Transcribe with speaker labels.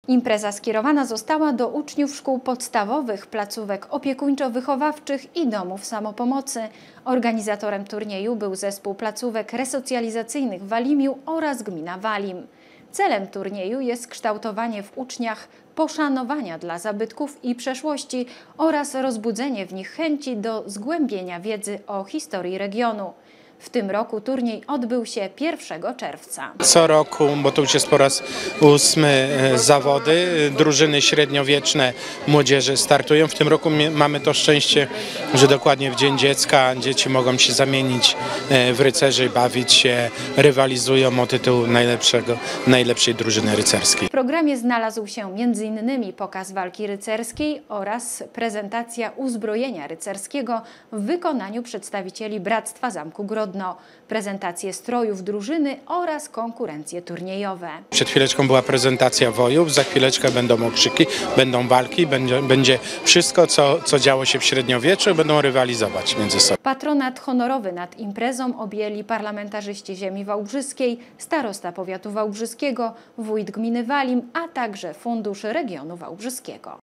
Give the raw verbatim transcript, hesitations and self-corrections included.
Speaker 1: Impreza skierowana została do uczniów szkół podstawowych, placówek opiekuńczo-wychowawczych i domów samopomocy. Organizatorem turnieju był zespół placówek resocjalizacyjnych w Walimiu oraz gmina Walim. Celem turnieju jest kształtowanie w uczniach poszanowania dla zabytków i przeszłości oraz rozbudzenie w nich chęci do zgłębienia wiedzy o historii regionu. W tym roku turniej odbył się pierwszego czerwca.
Speaker 2: Co roku, bo to już jest po raz ósmy, zawody, drużyny średniowieczne młodzieży startują. W tym roku mamy to szczęście, że dokładnie w Dzień Dziecka dzieci mogą się zamienić w rycerzy, bawić się, rywalizują o tytuł najlepszego, najlepszej drużyny rycerskiej.
Speaker 1: W programie znalazł się między innymi pokaz walki rycerskiej oraz prezentacja uzbrojenia rycerskiego w wykonaniu przedstawicieli Bractwa Zamku Grodno, prezentacje strojów drużyny oraz konkurencje turniejowe.
Speaker 2: Przed chwileczką była prezentacja wojów, za chwileczkę będą okrzyki, będą walki, będzie, będzie wszystko, co, co działo się w średniowieczu, będą rywalizować między sobą.
Speaker 1: Patronat honorowy nad imprezą objęli parlamentarzyści ziemi wałbrzyskiej, starosta powiatu wałbrzyskiego, wójt gminy Walim, a także Fundusz Regionu Wałbrzyskiego.